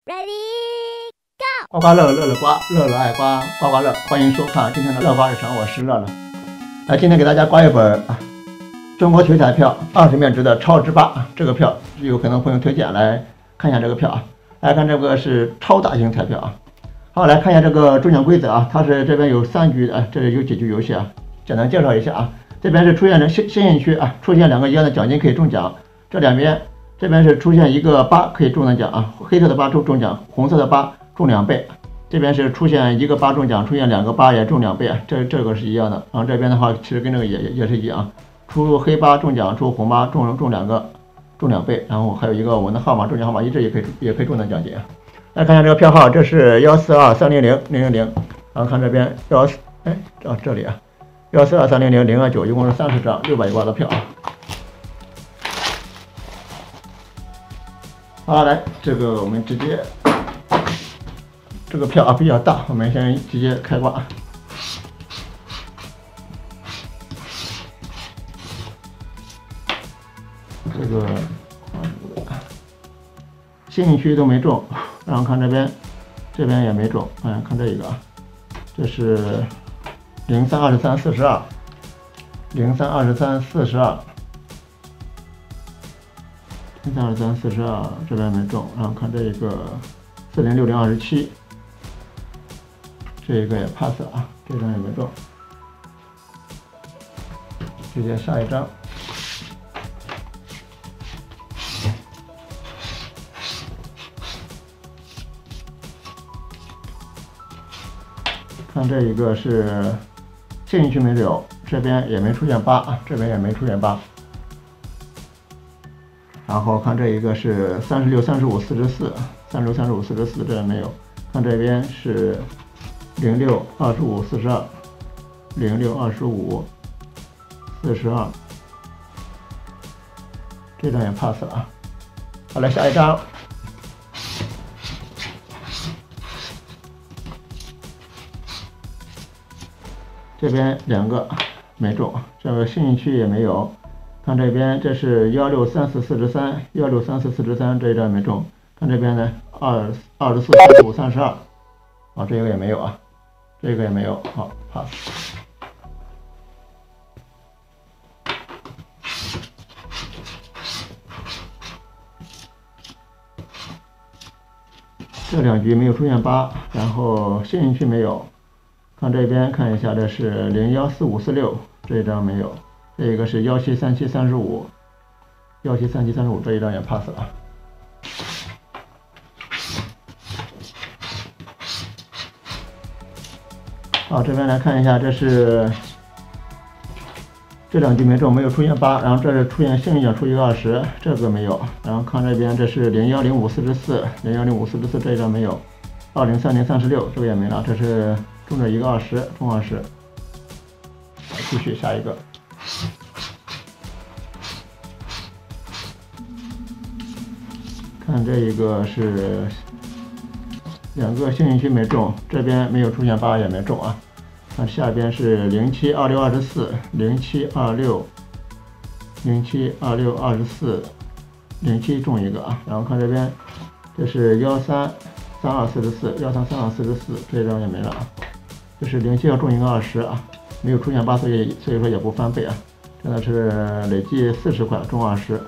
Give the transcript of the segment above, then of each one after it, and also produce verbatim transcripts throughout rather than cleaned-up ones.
Ready go！ 刮刮乐，乐乐刮，乐乐爱刮，刮刮乐，欢迎收看今天的乐刮日常，我是乐乐。来，今天给大家刮一本啊，中国体育彩票二十面值的超值八，这个票有可能朋友推荐，来看一下这个票啊。来看这个是超大型彩票啊。好，来看一下这个中奖规则啊，它是这边有三局啊，这里有几局游戏啊，简单介绍一下啊。这边是出现的幸幸运区啊，出现两个一样的奖金可以中奖，这两边。这边是出现一个八可以中的奖啊，黑色的八中中奖，红色的八中两倍。这边是出现一个八中奖，出现两个八也中两倍啊，这这个是一样的。然后这边的话，其实跟这个也也是一样，出黑八中奖，出红八中中两个中两倍。然后还有一个我们的号码中奖号码一致也可以也可以中的奖金。来看一下这个票号，这是幺四二三零零零零零。然后看这边幺哎哦这里啊，幺四二三零零零二九，一共是三十张六百一刮的票啊。好，来，这个我们直接，这个票啊比较大，我们先直接开挂。这个幸运区都没中，然后看这边，这边也没中，哎，看这一个啊，这是零三二十三四十二，零三二十三四十二。零三二三四十二这边没中，然后看这一个四零六零二十七，这一个也 pass 啊，这张也没中，直接下一张。看这一个是幸运区没有，这边也没出现八，这边也没出现八。然后看这一个是三十六、三十五、四十四，三十六、三十五、四十四，这没有。看这边是零六、二十五、四十二，零六、二十五、四十二，这张也 pass 了啊。好，来下一张。这边两个没中，这个幸运区也没有。看这边，这是幺六三四四十三，幺六三四四十三，这一张没中。看这边呢，二二十四、三十五、三十二，啊，这个也没有啊，这个也没有，好 pass。这两局没有出现八，然后幸运区没有。看这边看一下，这是零幺四五四六，这一张没有。这一个是幺七三七三十五，幺七三七三十五，这一张也 pass 了。好，这边来看一下，这是这两局没中，没有出现八，然后这是出现幸运奖出一个二十，这个没有。然后看这边，这是零幺零五四十四，零幺零五四十四，这一张没有。二零三零三十六，这个也没了，这是中了一个二十，中二十。继续下一个。看这一个是两个幸运区没中，这边没有出现八也没中啊。看下边是零七二六二十四，零七二六，零七二六二十四，零七中一个啊。然后看这边，这是幺三三二四十四，幺三三二四十四，这张也没了啊。这是零七要中一个二十啊，没有出现八，所以所以说也不翻倍啊。真的是累计四十块中二十。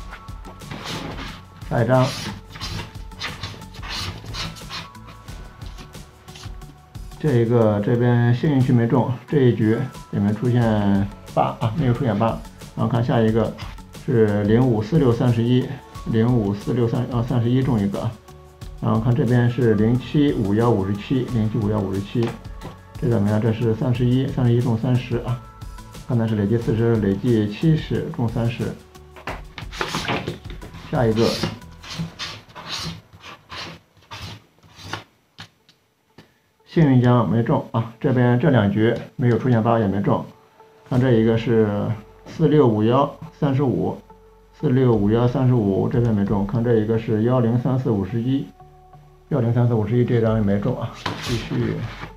下一张，这一个这边幸运区没中，这一局里面出现八啊，没有出现八。然后看下一个是零五四六三十一，零五四六三啊三十一中一个。然后看这边是零七五幺五十七，零七五幺五十七，这怎么样？这是三十一，三十一中三十啊。刚才是累计四十，累计七十中三十。下一个。幸运奖没中啊，这边这两局没有出现八也没中。看这一个是四六五幺三十五，四六五幺三十五，这边没中。看这一个是幺零三四五十一，幺零三四五十一，这张也没中啊。继续。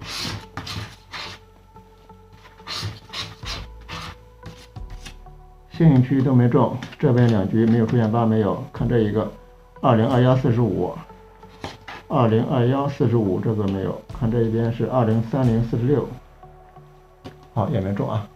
幸运区都没中，这边两局没有出现八，没有。看这一个二零二幺四十五， 二零二幺四十五这个没有，看这一边是二零三零四十六，好也没中啊。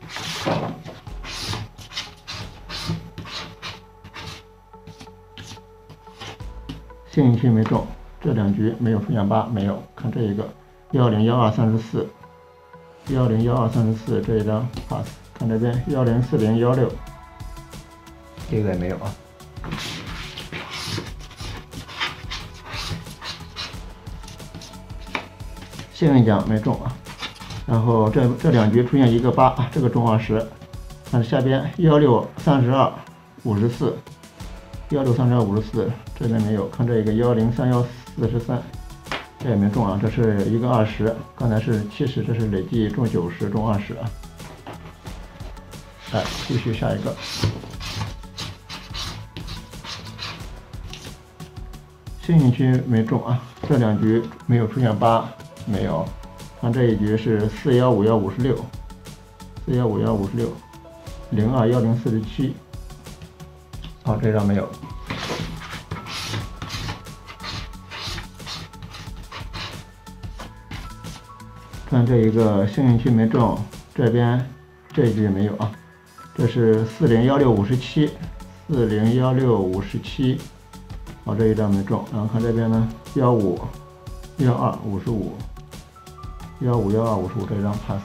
幸运区没中，这两局没有出现八，没有。看这一个幺零幺二三十四，幺零幺二三十四这一张 pass。看这边幺零四零幺六，这个也没有啊。幸运奖没中啊。然后这这两局出现一个八，这个中二十。看下边幺六三十二五十四。幺六三十二五十四，这边没有。看这个幺零三幺四十三，这也没中啊。这是一个二十，刚才是七十，这是累计中九十，中二十啊。来，继续下一个。幸运区没中啊，这两局没有出现八，没有。看这一局是四幺五幺五十六，四幺五幺五十六，零二幺零四十七。好，这张没有。看这一个幸运区没中，这边这一局没有啊。这是四零幺六五十七，四零幺六五十七。好，这一张没中。然后看这边呢，幺五幺二五十五，幺五幺二五十五这一张 pass。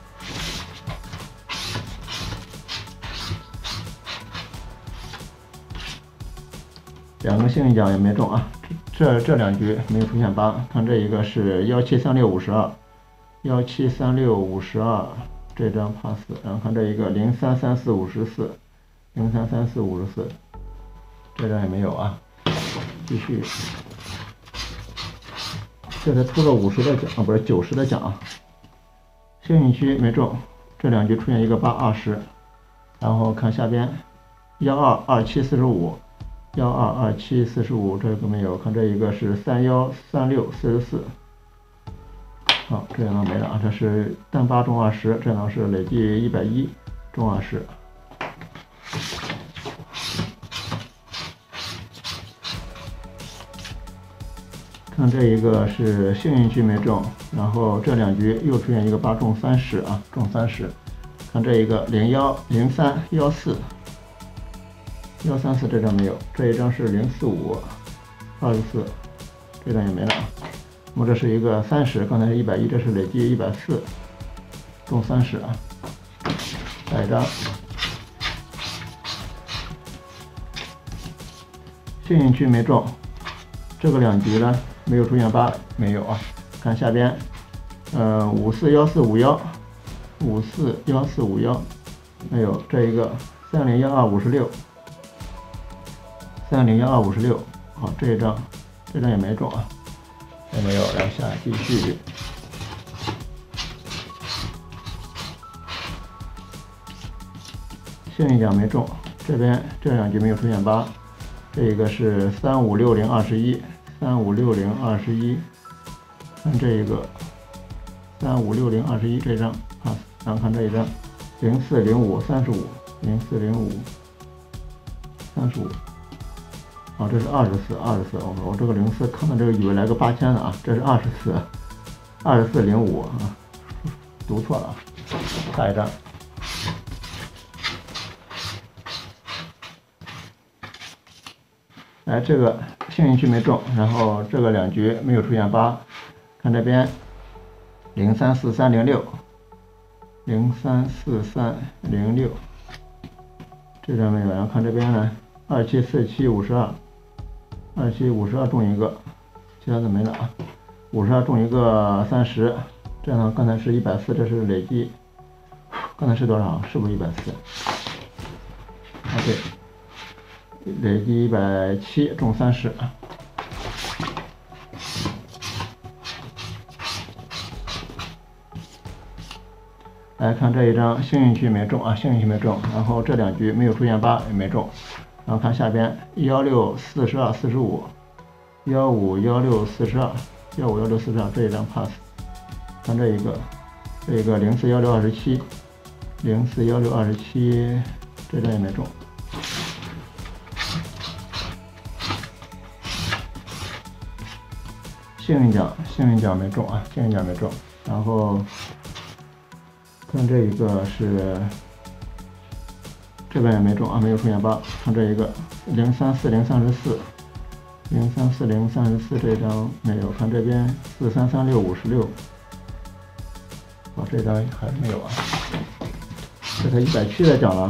两个幸运奖也没中啊，这这两局没有出现八。看这一个是幺七三六五十二，幺七三六五十二这张 pass。然后看这一个零三三四五十四，零三三四五十四，这张也没有啊。继续，这才出了五十的奖啊，不是九十的奖啊。幸运区没中，这两局出现一个八二十。然后看下边幺二二七四十五。幺二二七四十五这个没有，看这一个是三幺三六四十四，好，这两个没了啊，这是单八中二十，这两个是累计一百一中二十。看这一个是幸运区没中，然后这两局又出现一个八中三十啊，中三十。看这一个零幺零三幺四。幺三四这张没有，这一张是零四五二十四，这张也没了。那么这是一个三十，刚才是一百一，这是累计一百四，中三十啊。下一张，幸运区没中，这个两局呢没有出现八，没有啊。看下边，呃，五四幺四五幺，五四幺四五幺，没有。这一个三零幺二五十六。三零幺二五十六，好，这一张，这张也没中啊，也没有。来下继续，幸运奖没中，这边这两局没有出现八，这一个是三五六零二十一，三五六零二十一，看这一个三五六零二十一这张 pass， 然后看这一张零四零五三十五，零四零五三十五。啊，这是二十四，二十四，我我这个零四看到这个以为来个八千的啊，这是二十四，二十四零五啊，读错了。下一张，哎，这个幸运区没中，然后这个两局没有出现八，看这边零三四三零六，零三四三零六，这张没有，然后看这边呢，二七四七五十二。二七五十二中一个，其他的没了啊。五十二中一个三十，这样呢，刚才是一百四，这是累计，刚才是多少？是不是一百四？啊，对，累计一百七中三十。来看这一张幸运区没中啊，幸运区没中，然后这两局没有出现八也没中。然后看下边幺六四十二四十五，幺五幺六四十二，幺五幺六四十二这一张 pass。看这一个，这一个零四幺六二十七，零四幺六二十七这张也没中。 幸运奖，幸运奖没中啊，幸运奖没中。然后看这一个是这边也没中啊，没有出现八。看这一个零三四零三十四，零三四零三十四这张没有。看这边四三三六五十六，哦，这张还是没有啊，这才一百七的奖了。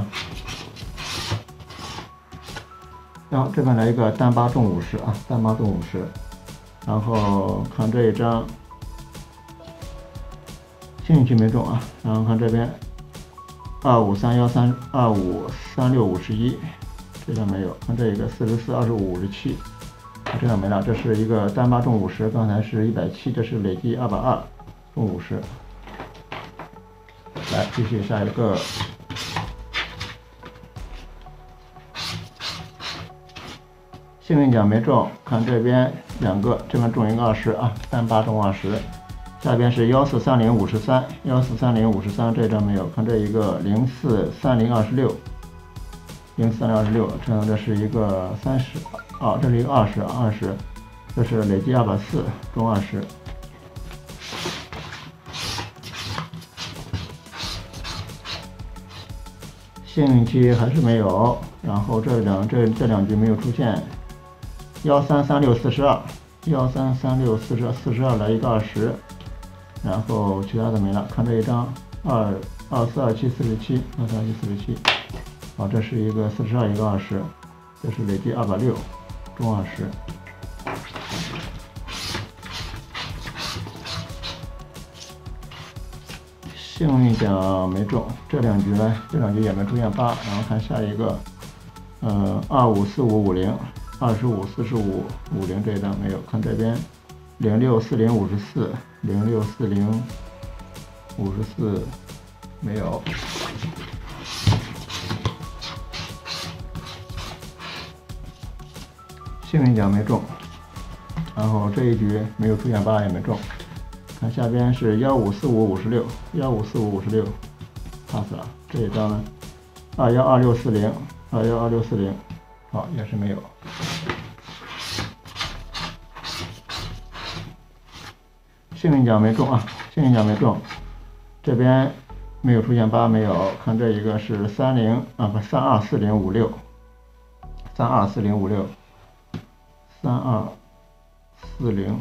然后这边来一个单八中五十啊，单八中五十。然后看这一张，幸运区没中啊。然后看这边二五三幺三二五三六五十一，这张没有。看这一个四十四二十五五十七，这张没了。这是一个单八中五十，刚才是一百七，这是累计二百二中五十。来继续下一个。幸运奖没中，看这边两个，这边中一个二十啊，单八中二十。下边是幺四三零五十三，幺四三零五十三这张没有。看这一个零四三零二十六，零四三零二十六，这样这是一个三十啊，这是一个二十二十，这是累计二百四中二十。幸运期还是没有，然后这两这这两局没有出现。幺三三六四十二，幺三三六四十二，四十二来一个二十，然后其他的没了。看这一张二二四二七四十七，二四二七四十七，好，这是一个四十二一个二十，这是累计二百六中二十。幸运奖没中，这两局呢，这两局也没出现八。然后看下一个，呃，二五四五五零。二十五、四十五、五零这一张没有。看这边零六四零五十四，零六四零五十四没有。幸运奖没中，然后这一局没有出现八也没中。看下边是幺五四五五十六，幺五四五五十六 pass 了。这一张呢，二幺二六四零，二幺二六四零，好，也是没有。幸运奖没中啊，幸运奖没中，这边没有出现八，没有。看这一个是三零啊，不三二四零五六，三二四零五六，三二四零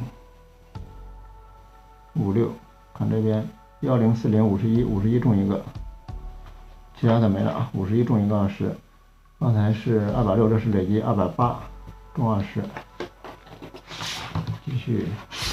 五六。看这边幺零四零五十一，五十一中一个，其他的没了啊，五十一中一个二十。刚才是二百六，这是累计二百八中二十。继续。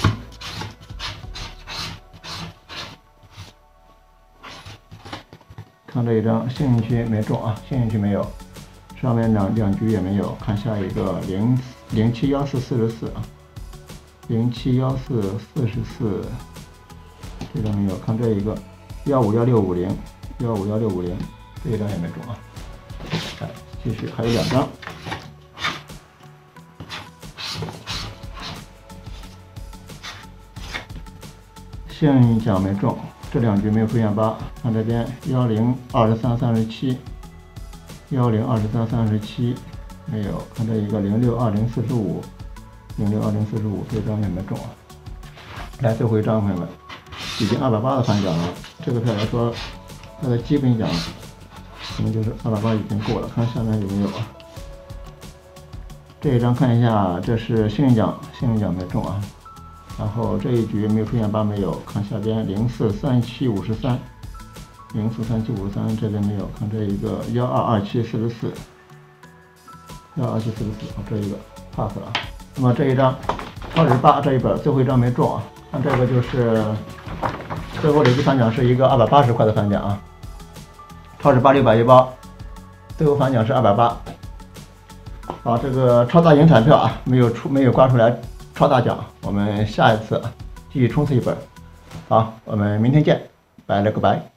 看这一张幸运区没中啊，幸运区没有，上面两两局也没有。看下一个零零七幺四四十四啊，零七幺四四十四，这张没有。看这一个幺五幺六五零，幺五幺六五零，这一张也没中啊。来继续，还有两张。幸运奖没中。这两局没有出现八，看这边幺零二十三三十七，幺零二十三三十七没有。看这一个零六二零四十五，零六二零四十五这张也没中啊。来最后一张，朋友们，已经二百八的返奖了。这个票来说，它的基本奖可能就是二百八已经够了。看下面有没有啊？这一张看一下，这是幸运奖，幸运奖没中啊。然后这一局没有出现八，没有。看下边零四三七五十三，零四三七五十三这边没有。看这一个幺二二七四十四，幺二七四十四，好，这一个 pass 了。那么这一张超值八这一本最后一张没中啊。看这个就是最后累计返奖是一个二百八十块的返奖啊，超值八六百一包，最后返奖是二百八。好，这个超大型彩票啊，没有出没有刮出来超大奖，我们下一次继续冲刺一本。好，我们明天见，拜了个拜。